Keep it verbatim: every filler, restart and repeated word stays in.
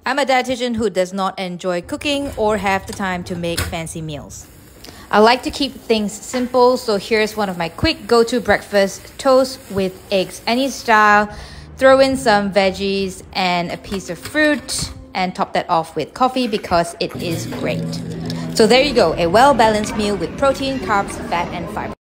I'm a dietitian who does not enjoy cooking or have the time to make fancy meals. I like to keep things simple, so here's one of my quick go-to breakfast: toast with eggs any style. Throw in some veggies and a piece of fruit and top that off with coffee because it is great. So there you go, a well-balanced meal with protein, carbs, fat and fiber.